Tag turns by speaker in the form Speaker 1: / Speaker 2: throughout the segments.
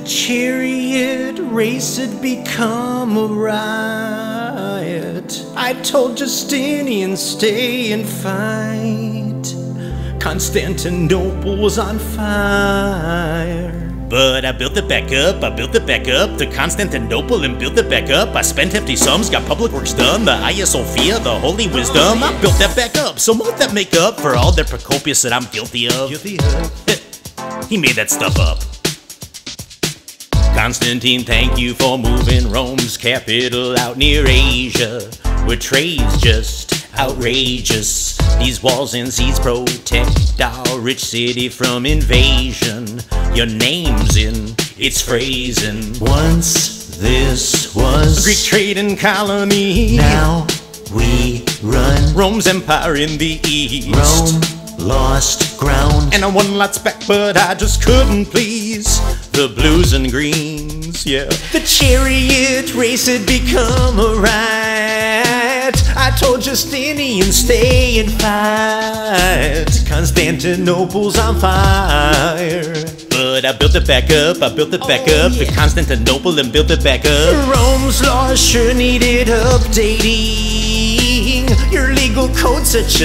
Speaker 1: chariot race had become a riot. I told Justinian, stay and fight. Constantinople was on fire.
Speaker 2: But I built it back up, to Constantinople and built it back up. I spent hefty sums, got public works done, the Hagia Sophia, the holy wisdom. I built that back up, so won't that make up for all the Procopius that I'm guilty of? He made that stuff up. Constantine, thank you for moving Rome's capital out near Asia, where trade's just outrageous. These walls and seas protect our rich city from invasion. Your name's in its phrasing.
Speaker 1: Once this was
Speaker 2: a Greek trading colony.
Speaker 1: Now we run
Speaker 2: Rome's empire in the east.
Speaker 1: Rome lost ground,
Speaker 2: and I won lots back, but I just couldn't please the blues and greens, yeah.
Speaker 1: The chariot race had become a riot. I told Justinian, stay and fight. Constantinople's on fire.
Speaker 2: But I built it back up, to Constantinople and built it back up.
Speaker 1: Rome's laws sure needed updating. Your legal code's such a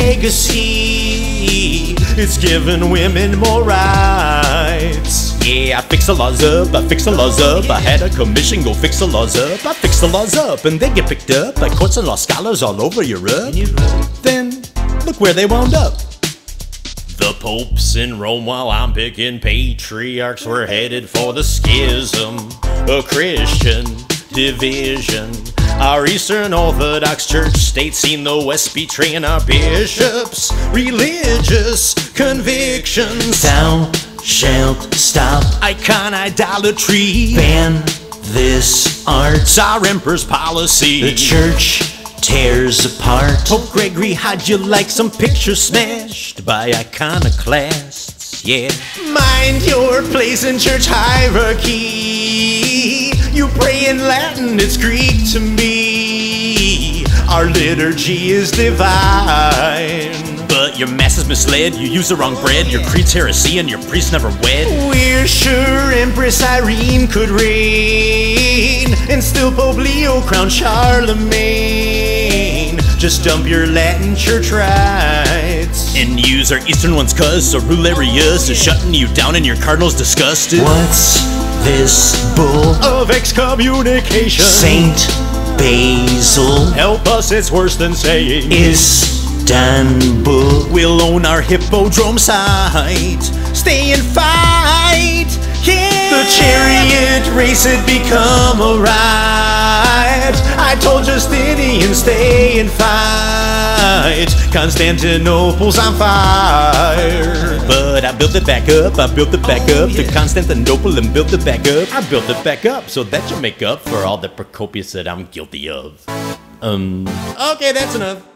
Speaker 1: legacy. It's giving women more rights.
Speaker 2: Yeah, I fix the laws up, I had a commission go fix the laws up. I fix the laws up, and they get picked up by courts and law scholars all over Europe. Then, look where they wound up. The popes in Rome, while I'm picking patriarchs, were headed for the schism, a Christian division. Our Eastern Orthodox Church state seen the West betraying our bishops' religious convictions.
Speaker 1: Thou shalt stop
Speaker 2: icon idolatry.
Speaker 1: Ban this art.
Speaker 2: It's our emperor's policy.
Speaker 1: The church tears apart.
Speaker 2: Pope Gregory, how'd you like some pictures smashed by iconoclasts? Yeah.
Speaker 1: Mind your place in church hierarchy. You pray in Latin, it's Greek to me. Our liturgy is divine.
Speaker 2: But your mass is misled, you use the wrong bread. Your creed's heresy and your priest never wed.
Speaker 1: We're sure Empress Irene could reign, and still Pope Leo crown Charlemagne. Just dump your Latin church rights
Speaker 2: and use our Eastern ones, cuz Aurelius is shutting you down and your cardinal's disgusted.
Speaker 1: What's this bull
Speaker 2: of excommunication?
Speaker 1: Saint Basil,
Speaker 2: help us, it's worse than saying
Speaker 1: Istanbul.
Speaker 2: We'll own our hippodrome site. Stay and fight, yeah.
Speaker 1: The chariot race had become a riot. I told Justinian, stay and fight. Constantinople's on fire.
Speaker 2: But I built it back up, to Constantinople and built it back up. I built it back up, so that should make up for all the Procopius that I'm guilty of. Okay, that's enough.